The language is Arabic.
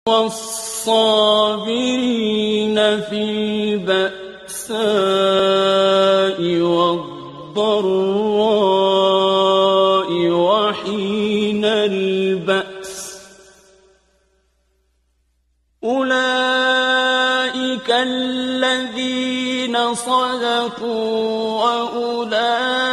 والصابرين في البأساء والضراء وحين البأس أولئك الذين صدقوا وأولئك